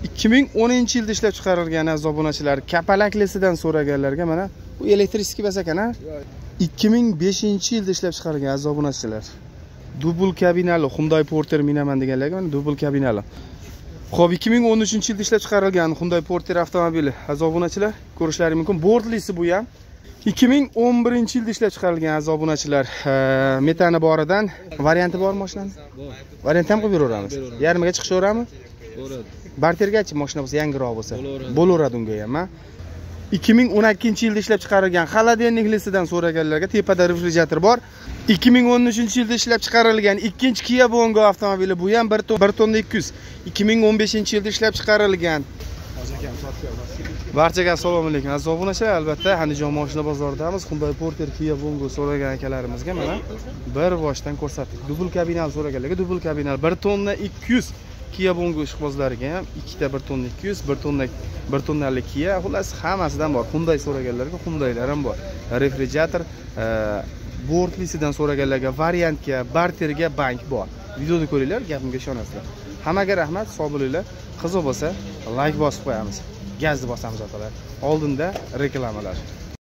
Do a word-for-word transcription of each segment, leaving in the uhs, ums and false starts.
ikki ming o'ninchi yilda ishlab chiqarilgan aziz obunachilar, kapalaklisidan so'raganlarga mana bu elektriski bas ekan, ha? ikki ming beshinchi yilda ishlab chiqarilgan aziz obunachilar. Dubl kabinali Hyundai Porter minaman deganlarga mana dubl kabinali. Xo'p, ikki ming o'n uchinchi yilda ishlab chiqarilgan Hyundai Porter avtomobili aziz obunachilar, ko'rishlaringiz mumkin. Bordlisi bu ham. ikki ming o'n birinchi yilda ishlab chiqarilgan aziz obunachilar. Metani boridan varianti bor mashinani? Bor. Variant ham qo'yib beraveramiz. Yarmiga chiqishaveradimi? Bo'ladi. Bartergachi mashina bo'lsa, yangiroq bo'lsa, bo'laveradi unga ham, ha. ikki ming o'n ikkinchi yilda ishlab chiqarilgan xolodilniklisidan so'raganlarga tepada refrigerator bor. ikki ming o'n uchinchi yilda ishlab chiqarilgan ikkinchi Kia Bongo avtomobili, bu ham bir tonna ikki yuz. ikki ming o'n beshinchi yilda ishlab chiqarilgan. Barchaga assalomu alaykum aziz obunachilar. Albatta, Andijon mashina bozoridamiz. Hyundai Porter Kia Bongo so'ragan akalarimizga mana bir boshdan ko'rsatdik. Dubl kabinal so'raganlarga dubl kabinal bir tonna ikki yuz. Kia Bongo ishqibozlariga ham ikkita bir tonna ikki yuz, bir tonna bir tonnalik Kia, xullas hammasidan bor. Hyundai so'raganlarga Hyundailar ham bor. Refrigerator, bordlisidan so'raganlarga variantga, barterga bank bor. Videoda ko'ringlar, gapimga ishonasizlar. Hammaga rahmat, sog' bo'linglar. Qiziq bo'lsa, like bosib qo'yamiz. Gazni bosamiz otalar. Oldinda reklamalar.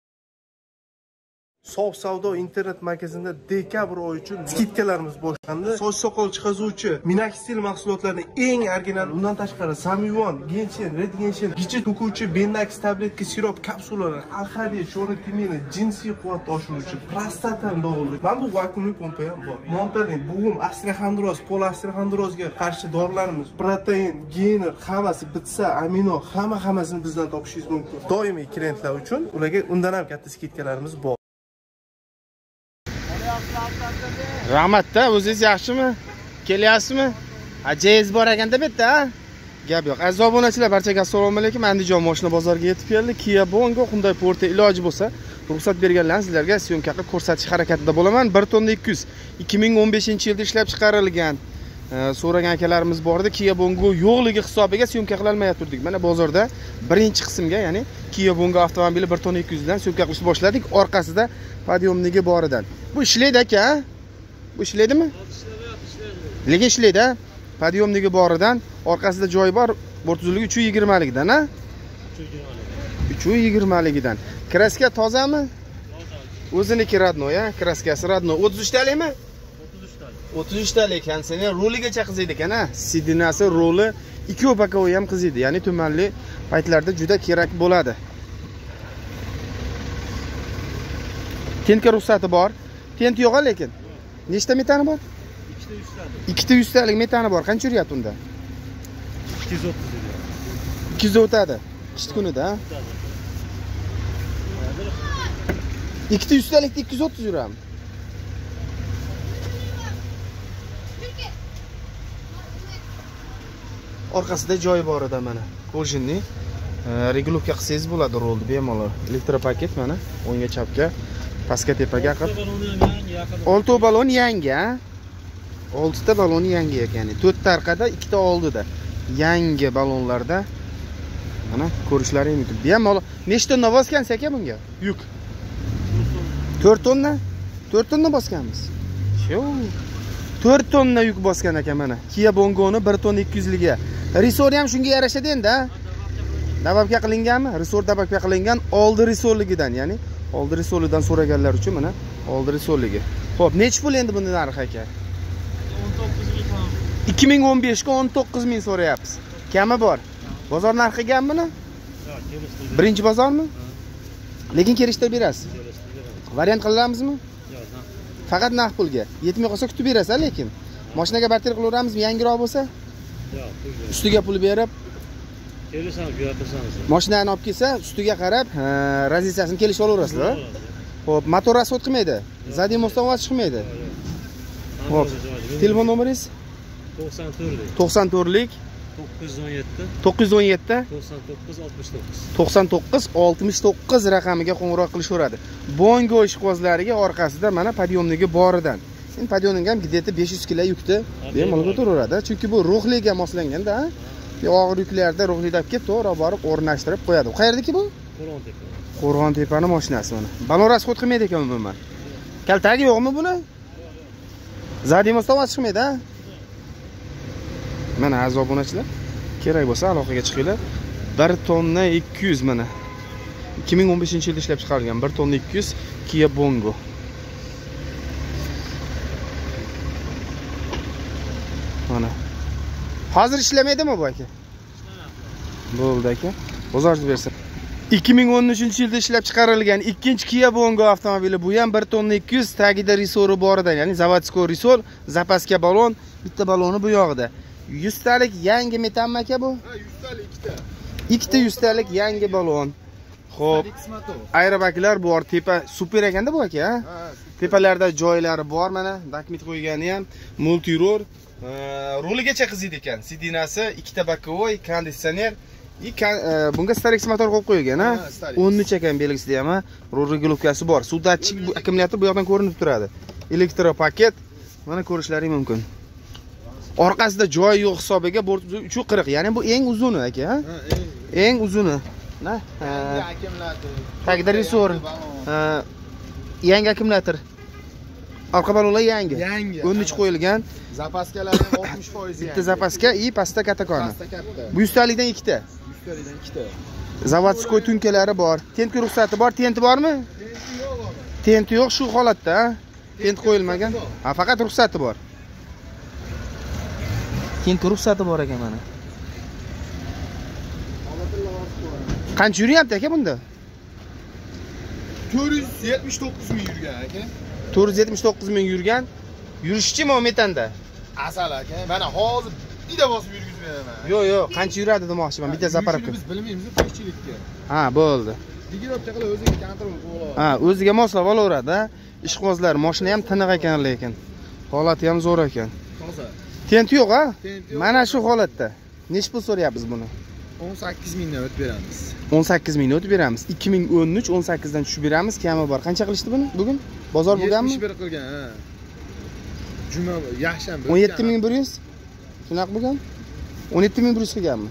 Sof savdo internet magazinida dekabr oyi uchun skidkalarimiz boshlandi. Soch soqol chiqazuvchi Minaxstil mahsulotlarining eng original, undan tashqari Samyuan, Genshin, Red Genshin, gichit to'kuvchi Bendax tabletka sirop kapsulalar, alhadiy, sho'ri timini, jinsiy quvvatni oshiruvchi, prostatani davolovchi. Mana bu vakuumli pompa ham bor. Monterning bug'um, osteoxondroz, polosteoxondrozga qarshi dorilarimiz, protein, gainer, hammasi bitsa, amino, hamma hammasini bizdan topishingiz mumkin. Doimiy klientlar uchun ularga undan ham katta skidkalarimiz bor. Rahmatda, o'zingiz yaxshimi? Kelyapsizmi? Ajeyiz bor ekanda bu yerda, ha? Gap yo'q. Aziz obunachilar, barchaga assalomu alaykum. Andijon mashina bozoriga yetib keldi. Kia Bongo, Hyundai Porter iloji bo'lsa, ruxsat berganlarni sizlarga syomka qilib ko'rsatish harakatida bo'laman. bir tonna ikki yuz. ikki ming o'n beshinchi yilda ishlab chiqarilgan. So'ragan akalarimiz bor edi. Kia Bongo yo'qligi hisobiga syomka qila olmay turdik. Mana bozorda birinchi qismga, ya'ni Kia Bongo avtomobili bir tonna ikki yuz dan syomka qilishni boshladik. Orqasida podyomnigi boridan. Bu ishlaydi aka, ha? Bu ishlaydimi? Lekin ishlaydi, ha? Podyomnigi boridan, orqasida joy bor, bort uzunligi uch yuz yigirma likdan, ha? uch yuz yigirma ligidan. Kraska tozami? O'ziniki radnoy, ha? Kraskasi radnoy. o'ttiz uch talikmi? o'ttiz uch talik ekan. Seni roligacha qiziydi ekan, ha? Sidinasi, roli ikki pakovoy ham qiziydi. Ya'ni tumanli paytlarda juda kerak bo'ladi. Tentka ruxsati bor. Tent yo'q lekin. Nechta metani bor? ikkita yuz talik metani bor. Qancha yuryapti unda? ikki yuz o'ttiz. ikki yuz o'tadi. Qish kunida, ha? ikkita yuz talikda ikki yuz o'ttiz yurami. Orqasida joy bor edi mana. Ko'rshinni regulovka qilsangiz bo'ladi rolni bemalol. Elektropaket mana o'ngga chapga, pastga tepaga qilib. olti balon yangi, ha? olti ta balon yangi ekan. to'rt ta orqada, ikkita oldida. Yangi balonlarda mana ko'rishlaringiz mumkin. Bemalol. Nechta tonna bosgansiz aka bunga? Yuk. to'rt tonna? to'rt tonna bosganmiz. Shu. to'rt tonna yuk bosgan ekan mana. Kia Bongoni bir tonna ikki yuz liga. Resor ham shunga yarashadi endi, ha? Dababga qilinganmi? Resor dababga qilingan oldi resorligidan, ya'ni oldi resorlidan so'raganlar uchun mana oldi resorligi. Xo'p, necha pul endi bunday narxi aka? o'n to'qqiz ming so'm. ikki ming o'n besh ga o'n to'qqiz ming so'rayapsiz. Kami bor. Bozor narxi ekanmi? Yo'q, kelishtirib. Birinchi bozormi? Lekin kelishtirib berasiz. Variant qilamizmi? Yo'q, faqat naqd pulga. Yetmay qolsa kutib berasiz, lekin mashinaga barter qilaveramizmi, yangiroq bo'lsa? yo'q, Ustiga pul berib, kelishamiz, yo'qotsangiz. mashinani olib kelsa, ustiga qarab, raziyasini kelishib olaverasizlar. Xo'p, motor rasxod qilmaydi. Zadimosdan voz chiqmaydi. Xo'p, telefon nomeringiz? to'qson to'rt to'qson to'rt lik to'qqiz yuz o'n yetti to'qqiz yuz o'n yetti to'qson to'qqiz oltmish to'qqiz to'qson to'qqiz oltmish to'qqiz raqamiga qo'ng'iroq qilishaveradi. Bongo ishqibozlariga orqasida mana podyomnigi boridan. Endi podyomning ham где-то besh yuz kilo yukni bemalol ko'taraveradi, chunki bu ruhliga moslanganda, ha? Og'ir yuklarda ruhlikda olib kelib, to'g'ri borib o'rnashtirib qo'yadi. Qayerdaki bu? Qo'rg'ontepa. Qo'rg'ontepani mashinasi mana. Balon rasxod qilmaydi ekan umuman. Kaltagi yo'qmi buni? Zadimosdan voz chiqmaydi, ha? Mana aziz obunachilar, kerak bo'lsa aloqaga chiqinglar. bir tonna ikki yuz mana. ikki ming o'n beshinchi yilda ishlab chiqarilgan bir tonna ikki yuz Kia Bongo. Mana. Hozir ishlamaydimi bu aka? Bo'ldi aka. Bozorchi bersin. ikki ming o'n uchinchi yilda ishlab chiqarilgan ikkinchi Kia Bongo avtomobili. Bu ham bir tonna ikki yuz, tagida risori boridan, ya'ni zavodskiy risor, zapaska balon, bitta baloni bu yog'ida. yuz talik yangi metanmi aka bu? Ha, yuz talik ikkita. Ikkita yuz talik yangi balon. Xo'p. Aerobaklar bor, tepa super ekanda bu aka, ha? Tepalarda joylari bor mana, dakmit qo'ygani ham, multirol, roligacha qiziydi ekan. Sidinasi, ikkita bokovoy, konditsioner. Bunga Starex motor qo'yib qo'ygan, ha? o'n uch ekan belgisida ham, ha? Rol regulovkasi bor. Suv datchik akkumulyator bu yoqdan ko'rinib turadi. Elektropaket mana ko'rishlaring mumkin. Orqasida joy yo'q hisobiga bort uch qirq, ya'ni bu eng uzuni aka, ha? Eng uzuni. Na? Yangi akkumulyator. Tagida risor. Yangi akkumulyator. Orqa balonlar yangi. Yangi. o'n uch qo'yilgan. Zapaskalar ham oltmish foiz yangi. Bitta zapaska i pastda katakoni. Pastda katta. Bu yuz talikdan ikkita. yuz talikdan ikkita. Zavodskiy tunkalari bor. Tentga ruxsati bor, tenti bormi? Tenti yo'q aka. Tenti yo'q shu holatda, ha? Tent qo'yilmagan. Ha, faqat ruxsati bor. Tentga ruxsati bor ekan mana. Qancha yuryapti aka bunda? to'rt yuz yetmish to'qqiz ming yurgan aka. to'rt yuz yetmish to'qqiz ming yurgan. Yurishchimi o metanda? Asal aka. Mana hozir bitta bosib yurgizib beraman. Yo'q, yo'q, qancha yuradi demoqchiman. Bitta zapravka. Biz bilmaymiz, qiyinchilikka. Ha, bo'ldi. Digirovka qilib o'ziga kontrol qilib oladi. Ha, o'ziga moslab olaveradi, ha. Ishqibozlar, mashina ham tiniq ekan lekin. Holati ham zo'r ekan. Toza. Tent yo'q, ha? Tent yo'q. Mana shu holatda. Nech pul so'rayapmiz buni? o'n sakkiz mingdan o'tib beramiz. o'n sakkiz mingdan o'tib beramiz. ikki ming o'n uch o'n sakkiz dan tushib beramiz. Kami bor. Qancha qilishdi buni bugun? Bozor bo'lganmi? yetmish bir qilgan, ha. Juma yaxsham o'n yetti ming bir yuz. Shunaqa bo'lgan? o'n yetti ming bir yuz qilganmi?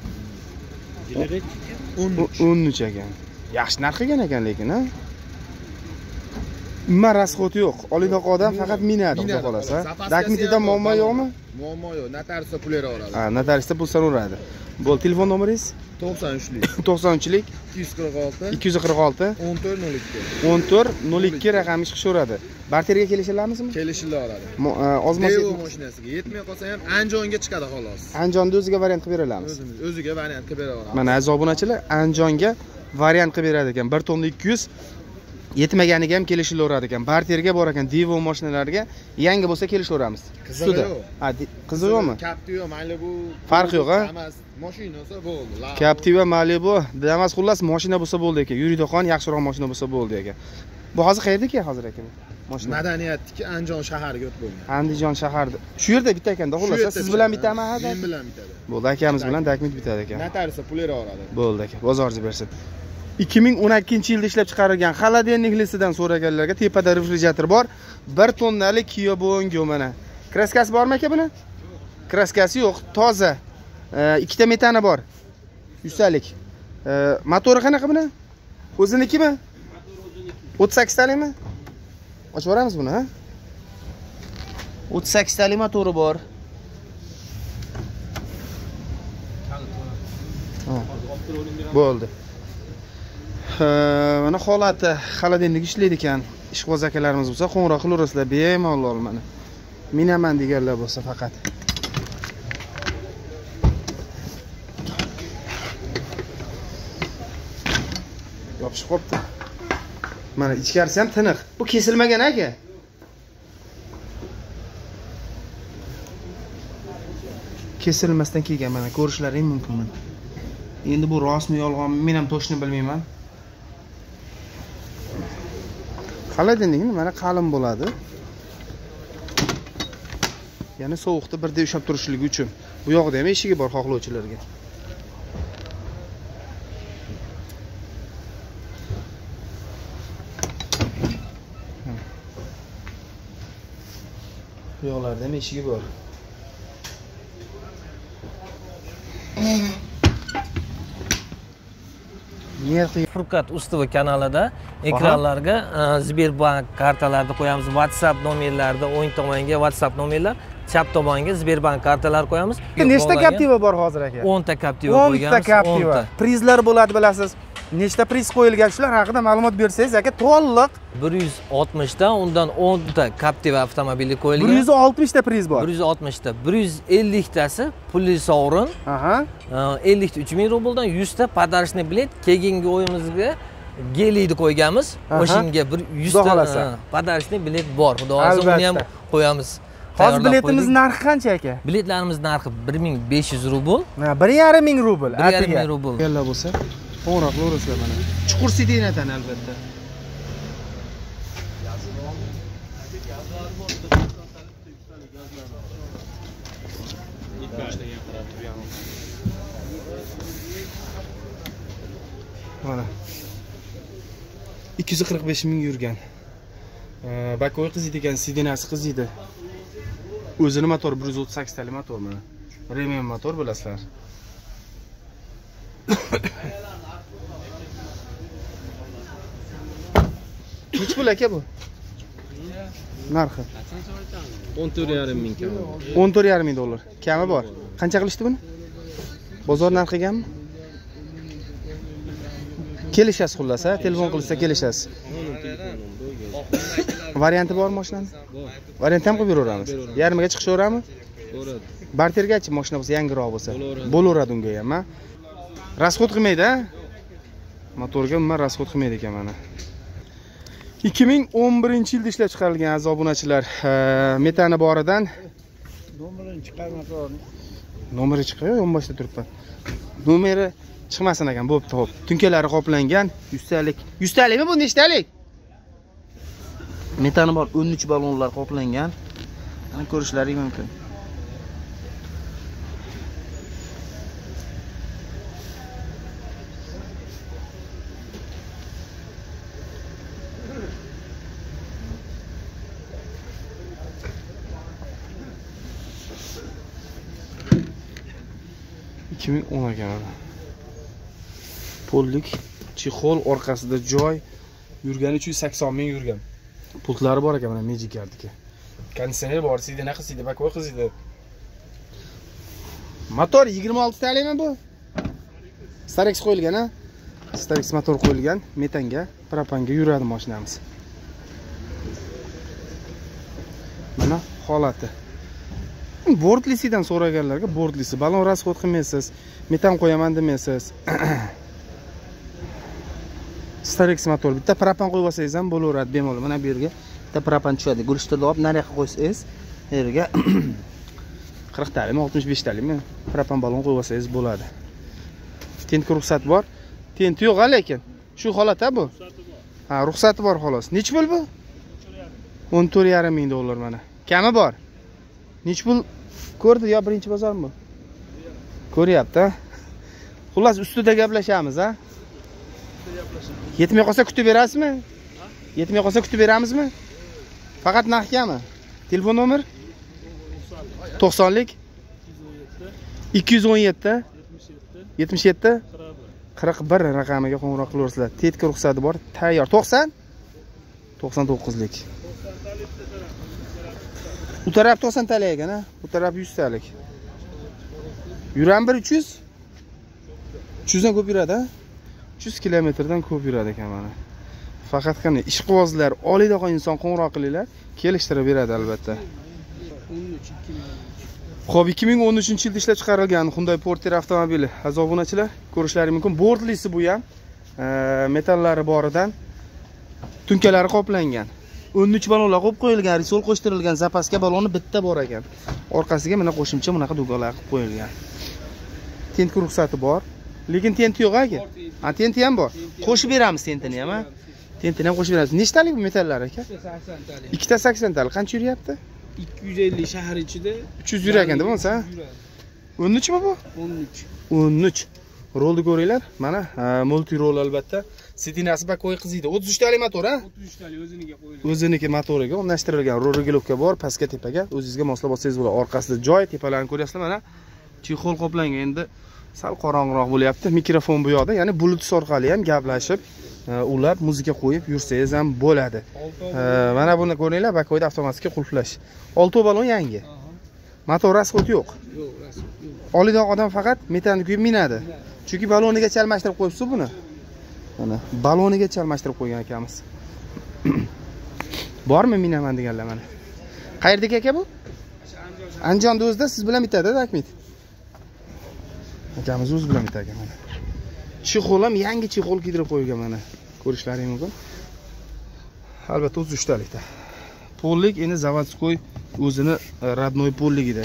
o'n uch ekan. Yaxshi narx qilgan ekan lekin, ha? Umuman rasxot yo'q. Olidoq odam faqat minadi, xudo xolasa. Dakmitida muammo yo'qmi? Muammo yo'q. Notariusda pul beraveradi. Ha, notariusda pul so'raveradi. Bo'l, telefon nomeringiz? to'qson uchlik. to'qson uchlik ikki yuz qirq olti ikki yuz qirq olti o'n to'rt nol ikki o'n to'rt nol ikki raqami chiqishaveradi. Barterga kelishilamizmi? Kelishilaveradi. Ozmos Devo mashinasiga yetmay qolsa ham Anjonga chiqadi xolos. Anjonda o'ziga variant qilib beramiz. O'zimiz o'ziga variant qilib beraveramiz. Mana aziz obunachilar, Anjonga variant qilib beradi ekan. bir tonna ikki yuz yetmaganiga ham kelishilaveradi ekan. Barterga bor ekan, Devo mashinalarga yangi bo'lsa kelishaveramiz. Qizig'i yo'q. Ha, qiziq yo'qmi? Captiva, Malibu farqi yo'q, ha? Mashina bo'lsa bo'ldi. Captiva, Malibu, Damas xullas mashina bo'lsa bo'ldi ekan. Yuridoqon yaxshiroq mashina bo'lsa bo'ldi ekan. Bu hozir qayerdaki hozir ekan? Mashina. Madaniyatniki Anjon shahariga o'tib bo'lgan. Andijon shaharida. Shu yerda bitta ekanda, xullas siz bilan bitami? Ha, men bilan bitadi. Bo'ldi, akamiz bilan dakmit bitadi ekan. Notariusda pul beraveradi. Bo'ldi aka, bozorchi bersin. ikki ming o'n ikkinchi yilda ishlab chiqarilgan xolodilniklisidan so'raganlarga tepada refrigerator bor. bir tonnalik Kia Bongo mana. Kraskasi bormi aka buni? Kraskasi yo'q, toza. Ikkita metani bor. yuz talik. Motori qanaqa buni? O'zinikimi? o'ttiz sakkiz talikmi? Ochib o'ramiz buni, ha? o'ttiz sakkiz talik motori bor. Bo'ldi. Mana holati xolodilnik ishlaydi ekan. Ishqo'z akalarimiz bo'lsa, qo'ng'iroq qilaverasizlar, bemalol mana. Minaman deganlar bo'lsa faqat. Yopishib qopti. Mana ichkarisi ham tiniq. Bu kesilmagan aka. Kesilmasdan kelgan, mana ko'rishlaring mumkin mana. Endi bu rostmi yolg'onmi men ham to'shni bilmayman. Xolodilnikni mana qalin bo'ladi. Ya'ni sovuqda birda ushlab turishligi uchun. Bu yoqda ham eshigi bor xohlovchilarga. Bu yoqlarda ham eshigi bor. Furqat Ustova kanalida ekranlarga Sberbank kartalarni qo'yamiz, WhatsApp nomerlarida o'ng tomonga WhatsApp nomerlar, chap tomonga Sberbank kartalar qo'yamiz. Nechta Captiva bor hozir aka? o'n ta Captiva qo'yganmiz. o'n ta Captiva. Prizlar bo'ladi bilasiz. Nechta priz qo'yilgan shular haqida ma'lumot bersangiz aka, to'liq. bir yuz oltmish ta, undan o'n ta Captiva avtomobili qo'yilgan. bir yuz oltmish ta priz bor. bir yuz oltmish ta, bir yuz ellik tasi pulli sovrin. Aha. ellik uch ming rubldan yuz ta podarishni bilet. Keyingi o'yimizga geliydi qo'yganmiz. O'shinga bir yuz ta podarishni bilet bor. Xudo xohlasa uni ham qo'yamiz. Hozir biletimiz narxi qancha aka? Biletlarimiz narxi bir ming besh yuz rubl. Ha, bir yarim ming rubl. bir yarim ming rubl. Yalla bo'lsa, qo'ng'iroq qilaverasizlar mana. Chuqur sidinatan albatta. Mana. ikki yuz qirq besh ming yurgan. Bakoy qiziydi ekan, sidinasi qiziydi. O'zini motor bir yuz o'ttiz sakkiz tali motor mana. Premium motor bilasizlar. Nech pul aka bu? Narxi o'n to'rt yarim ming kami. o'n to'rt yarim ming dollar. Kami bor. Qancha qilishdi buni? Bozor narxiganmi? Kelishasiz xullas, ha? Telefon qilsa kelishasiz. Varianti bor mashinani? Bor. Variant ham qilib beraveramiz. Yarmiga chiqishaveramizmi? Bo'ladi. Bartergachi mashina bo'lsa, yangiroq bo'lsa. Bo'laveradi unga ham, ha? Rasxod qilmaydi, ha? Motorga umuman rasxod qilmaydi ekan mana. ikki ming o'n birinchi yilda ishlab chiqarilgan aziz obunachilar, metani boridan nomerini chiqarmasin. Nomeri chiqayo, yonboshda turibman. Nomeri chiqmasin ekan, bo'pti, xo'p. Tunkalari qoplangan, yuz talik. yuz talikmi bu, nechtalik? Metani bor, o'n uch ballonlar qoplangan. Mana ko'rishlaring mumkin. ikki ming o'n ekan. Pollik, chexol, orqasida joy, yurgani uch yuz sakson ming yurgan. Pultlari bor ekan mana Magic Card'ga. Konditsioner bor, sidina qizidi, bakoy qizidi. Motor yigirma olti talikmi bu? Starex qo'yilgan, ha? Starex motor qo'yilgan, metanga, propanga yuradi mashinamiz. Mana holati. Bordlisidan so'raganlarga bordlisi, balon rasxod qilmaysiz, metan qo'yaman demaysiz. Starex motor, bitta propan qo'yib olsangiz ham bo'laveradi bemalol. Mana bu yerga bitta propan tushadi. Gurishtirni olib nariyoqqa qo'ysangiz, yerga qirq talikmi, oltmish besh talikmi propan balon qo'yib olsangiz bo'ladi. Tentga ruxsat bor. Tenti yo'q lekin. Shu holat-a bu? Ha, ruxsati bor xolos. Nech pul bu? o'n to'rt yarim ming dollar mana. Kami bor. Nech pul ko'rdi yo birinchi bozormi bu? Ko'ryapti. Xullas ustida gaplashamiz, ha? Yetmay qolsa kutib berasizmi? Yetmay qolsa kutib beramizmi? Faqat narxgami? Telefon nomer? to'qsonlik ikki yuz o'n yetti yetmish yetti qirq bir raqamiga qo'ng'iroq qilaversizlar. Tetka ruxsati bor, tayyor. to'qson to'qson to'qqizlik. Bu taraf to'qson talik ekan, ha? Bu taraf yuz talik. Yuram bir uch yuz. uch yuz dan ko'p yuradi, ha? uch yuz kilometrdan ko'p yuradi ekan mana. Faqat qani ishqibozlar, oliydaqa inson qo'ng'iroq qilinglar, kelishtirib beradi albatta. Xo'p, ikki ming o'n uchinchi yilda ishlab chiqarilgan Hyundai Porter avtomobili. Aziz obunachilar, ko'rishlaringiz mumkin. Bordlisi bu ham, metallari boridan, tunkalari qoplangan. o'n uch balonlar qo'yib qo'yilgan, risol qo'shtirilgan, zapaska baloni bitta bor ekan. Orqasiga mana qo'shimcha bunaqa do'gonlar qilib qo'yilgan. Tentga ruxsati bor, lekin tenti yo'q aka. Ha, tenti ham bor. Qo'shib beramiz tentini ham, ha? Tentini ham qo'shib beramiz. Nechtalik bu metallar aka? sakson talik. ikkita sakson talik. Qancha yuryapti? ikki yuz ellik shahar ichida uch yuz yuragan deb bo'lsa, o'n uchmi bu? o'n uch. o'n uch. Rolni ko'ringlar. Mana multi roll albatta. Sidinasi bakoy qiziydi. o'ttiz uch talik motor, ha? o'ttiz uch talik o'ziniga qo'yilgan. O'ziniki motoriga o'rnashtirilgan ro'rigilovka bor, pastga tepaga o'zingizga moslab olsangiz bo'ladi. Orqasida joy, tepalarni ko'ryapsizlar mana. Chexol qoplangan. Endi sal qorong'iroq bo'lyapti. Mikrofon bu yoqda, ya'ni Bluetooth orqali ham gaplashib, ulab, muzika qo'yib yursangiz ham bo'ladi. Mana buni ko'ringlar, bakoyda avtomatik qulflash. olti balon yangi. Motor rasxod yo'q. Yo'q, rasm yo'q. Oliydan odam faqat metanni kuyib minadi. Chunki baloniga chalmashtirib qo'yibsiz buni. Mana baloniga chalmashtirib qo'ygan akamiz. Bormi minaman deganlar mana. Qayerdagi aka bu? Andijonda o'zida siz bilan bitadi, Akmit. Akamiz o'z bilan bitadi mana. Chexol ham yangi chexol kiydirib qo'ygan mana. Ko'rishlaring mumkin. Albatta o'ttiz uch talikda. Pollik endi zavodskoy o'zini radnoy polligida.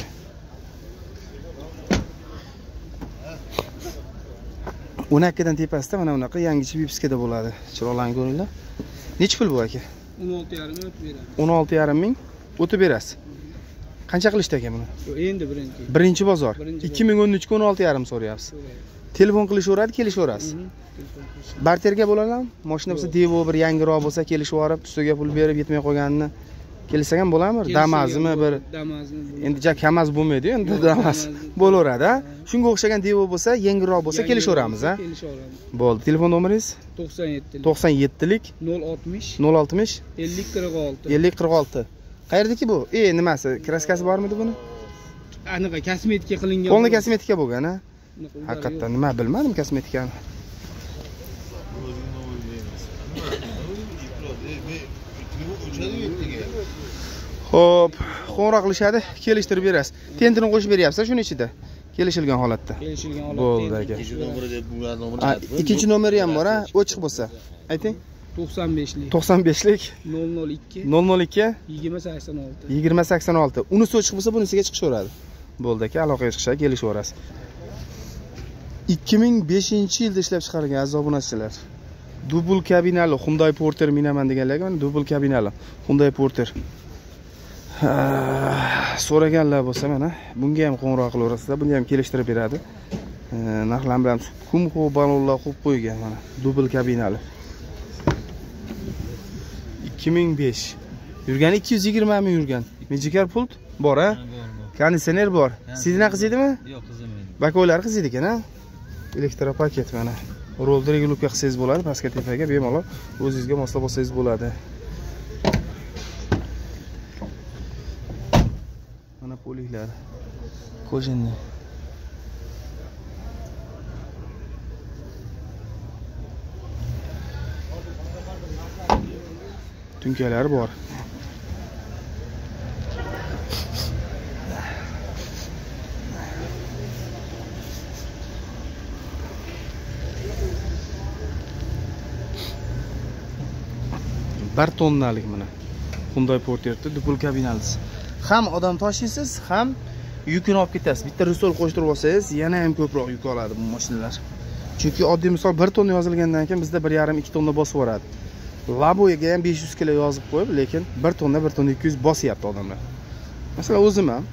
o'n ikki dan tepasida mana bunaqa yangicha vipiskada bo'ladi. Chiroqlarni ko'ringlar. Nech pul bu aka? o'n olti yarim o'tib beradi. o'n olti yarim ming o'tib berasiz. Qancha qilishdi aka buni? Yo'q, endi birinchi. Birinchi bozor. Birinchi ikki ming o'n uch ga o'n olti yarim so'rayapsiz. Telefon qilishaveradi, kelishaverasiz. Barterga bo'ladimi? Mashina bo'lsa Devo bir yangiroq bo'lsa kelishib yorib, ustiga pul berib yetmay qolganini kelsak ham bo'ladimi? Damazmi bir. Damazmi. Endi ja kamaz bo'lmaydi, endi Damaz bo'laveradi, ha. Shunga o'xshagan Devo bo'lsa, yangiroq bo'lsa kelishaveramiz, ha. Kelishaveramiz. Bo'ldi. Telefon nomeringiz? to'qson yetti to'qson yetti lik nol oltmish nol oltmish ellik qirq olti. ellik qirq olti. Qayerdaki bu? E, nimasi? Kraskasi bormidi buni? Aniqa kosmetika qilingan. Qo'lni kosmetika bo'lgan, ha. Haqiqatan nima bilmadim kosmetikani. Xo'p, qo'ng'iroq qilishadi, kelishtirib berasiz. Tentini qo'shib beryapsiz shuning ichida. Kelishilgan holatda. Kelishilgan holatda. Bo'ldi aka. Ikkinchi nomeri ham bor, ha, ochiq bo'lsa. Ayting. to'qson besh lik to'qson besh lik nol nol ikki nol nol ikki yigirma sakson olti yigirma sakson olti. Unisi ochiq bo'lsa, bunisiga chiqishaveradi. Bo'ldi aka, aloqaga chiqishga kelishaverasiz. ikki ming beshinchi yilda ishlab chiqarilgan aziz obunachilar. Dubl kabinali Hyundai Porter minaman deganlarga mana dubl kabinali Hyundai Porter. So'raganlar bo'lsa mana bunga ham qo'ng'iroq qilaverasizlar, bunga ham kelishtirib beradi. Narxlarni bilan kumxo balonlar qo'yib qo'ygan mana dubl kabinali. ikki ming besh. Yurgani ikki yuz yigirma ming yurgan. Mejikar pult bor, ha? Konditsioner bor. Sizning qiziydimi? Yo'q, qizimaydi. Bakoylar qiziydi ekan, ha? Elektropaket mana. Rolda regulovka qilsangiz bo'ladi, pastga tepaga bemalol o'zingizga moslab olsangiz bo'ladi. Mana poliklar. Kojinni. Tunkalari bor. bir tonnalik mana Hyundai Porter'da dubl kabinalisi. Ham odam tashiysiz, ham yukini olib ketasiz. Bitta rusol qo'shtirib olsangiz, yana ham ko'proq yuk oladi bu mashinalar. Chunki oddiy misol bir tonna yozilgandan keyin bizda bir yarim ikki tonna bosib yuboradi. Laboyaga ham besh yuz kilo yozib qo'yib, lekin bir tonna bir tonna ikki yuz bosyapti odamlar. Masalan, o'zim ham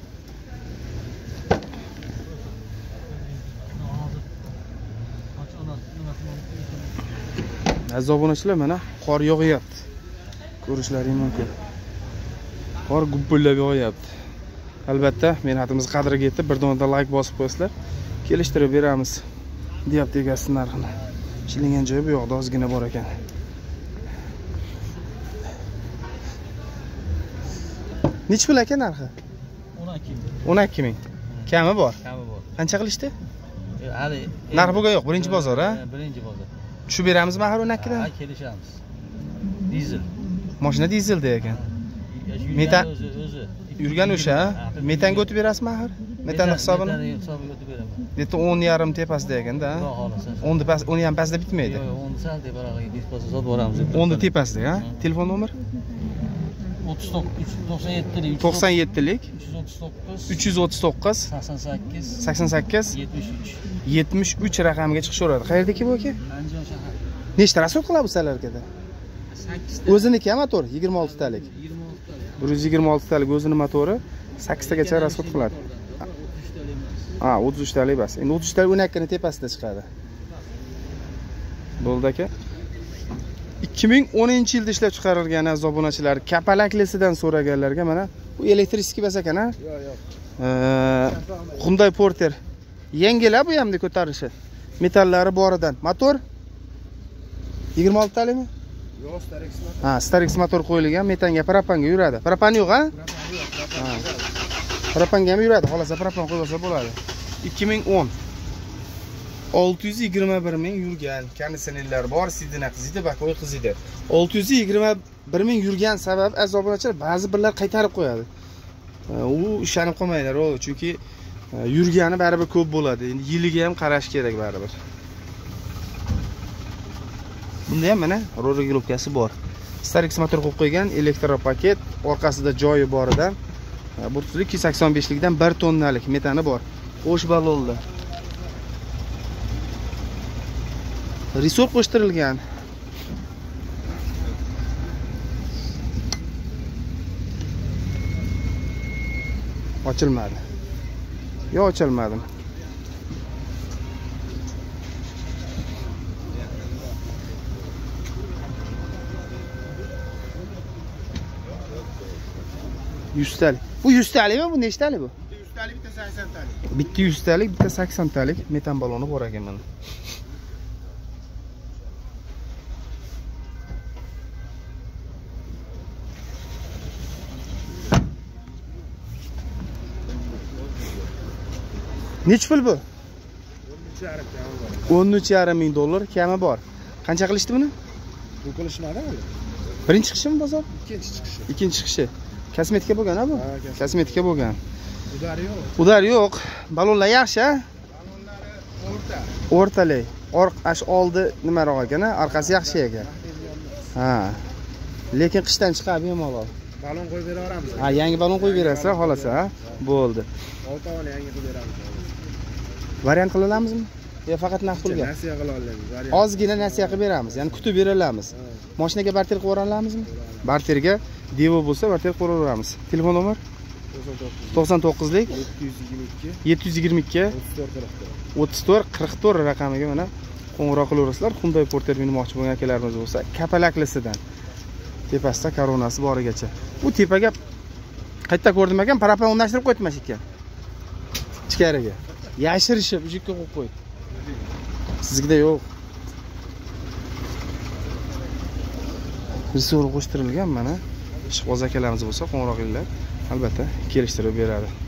aziz obunachilar, mana qor yog'yapti. Ko'rishlaring mumkin. Qor guppillab yog'yapti. Albatta, mehnatimiz qadriga yetib, bir dona like bosib qo'ysizlar, kelishtirib beramiz. Deyapti egasi narxini. Shilingan joyi bu yoqda ozgina bor ekan. Nech pul aka narxi? o'n ikki ming. o'n ikki ming. Kami bor? Kami bor. Qancha qilishdi? Hali narx bo'lgan yo'q, birinchi bozor, ha? Birinchi bozor. Tushib beramizmi axir o'n ikki dan? Ha, kelishamiz. Dizel. Mashina dizelda ekan. Metan o'zi. Yurgan o'sha, metanga o'tib berasizmi axir? Metan hisobini? Metan hisobiga o'tib beraman. Deta o'n yarim tepasida ekanda, ha? o'n past, o'n ham pastda bitmaydi. Yo'q, o'n sal teparoqqa dispozit sotib boramiz. o'n tepasida, ha? Telefon nomer? o'ttiz to'qqiz to'qson yetti lik to'qson yetti lik uch yuz o'ttiz to'qqiz uch yuz o'ttiz to'qqiz sakson sakkiz sakson sakkiz yetmish uch yetmish uch raqamiga chiqishaveradi. Qayerdaki bu aka? Andijon shahar. Nechta rasol qiladi bu salarkada? sakkizta. O'ziniki motor yigirma olti talik. yigirma olti talik. bir yuz yigirma olti talik o'zini motori sakkiztagacha rasol qiladi. Ha, o'ttiz uch talik bas. Endi o'ttiz uch talik o'n ikki ni tepasida chiqadi. Bo'ldi aka. ikki ming o'ninchi yilda ishlab chiqarilgan aziz obunachilar, kapalaklisidan so'raganlarga mana bu elektriskiy bas ekan, ha? Yo'q, yo'q. Hyundai Porter. Yengilab bu hamda ko'tarishi. Metallari boridan. Motor yigirma olti talikmi? Yo'q, Starix motor. Ha, Starix motor qo'yilgan, metanga, propanga yuradi. Propan yo'q, ha? Propanga ham yuradi, xohlasa propan qo'yib olsa bo'ladi. ikki ming o'n. olti yuz yigirma bir ming yurgan, konditsionerlar bor, sidina qizidi, bakoy qizidi. olti yuz yigirma bir ming yurgan sabab azobunachilar ba'zi birlar qaytarib qo'yadi. U ishonib qolmanglar, o, chunki yurgani baribir ko'p bo'ladi. Endi yiliga ham qarash kerak baribir. Bunda ham mana ro'rogilovkasi bor. Starix motor qo'yib qo'ygan, elektropaket, orqasida joyi boridan burtli ikki yuz sakson besh likdan bir tonnalik metani bor. Qo'sh balonli. Risor qo'shtirilgan. Ochilmadi. Yo, ochilmadi. yuz talik. Bu yuz talikmi? Bu nechtalik bu? yuz talik, bitta sakson talik. Bitta yuz talik, bitta sakson talik metan baloni bor ekan mana. Nech pul bu? o'n uch yarim ming dollar kami bor. Qancha qilishdi buni? Bu qilishmadi hali. Birinchi chiqishimi bozor? Ikkinchi chiqishi. Ikkinchi chiqishi. Kosmetika bo'lgan-a bu? Kosmetika bo'lgan. Udar yo'q. Udar yo'q. Balonlar yaxshi, a? Balonlari o'rta. O'rtalik. Orqash oldi nimaroq ekan-a? Orqasi yaxshi ekan. Ha. Lekin qishdan chiqib bemalol. Balon qo'yib bera olamiz. Ha, yangi balon qo'yib berasizlar, xolasa, ha? Bo'ldi. olti oylik yangi qilib beramiz. Variant qila olamizmi? Yo faqat naqd pulga. Nasiya qila olamiz. Ozgina nasiya qilib beramiz, ya'ni kutib beramiz. Mashinaga barter qilib olamizmi? Barterga Devo bo'lsa, barter qilib beramiz. Telefon nomer to'qson to'qqiz lik yetti yuz yigirma ikki o'ttiz to'rt qirq to'rt raqamiga mana qo'ng'iroq qilaverasizlar. Hyundai Porter minmoqchi bo'lgan akalarimiz bo'lsa, kapalaklisidan tepasida koronasi borigacha. Bu tepaga qayta ko'rdim ekan, propan o'rnashtirib qo'ytmas ekan. Ichkariga yashirishib ujikka qo'yib qo'ydi. Sizgida yo'q. Risor qo'shtirilgan mana. Ishqiboz akalarimiz bo'lsa, qo'ng'iroq qilinglar. Albatta, kelishtirib beradi.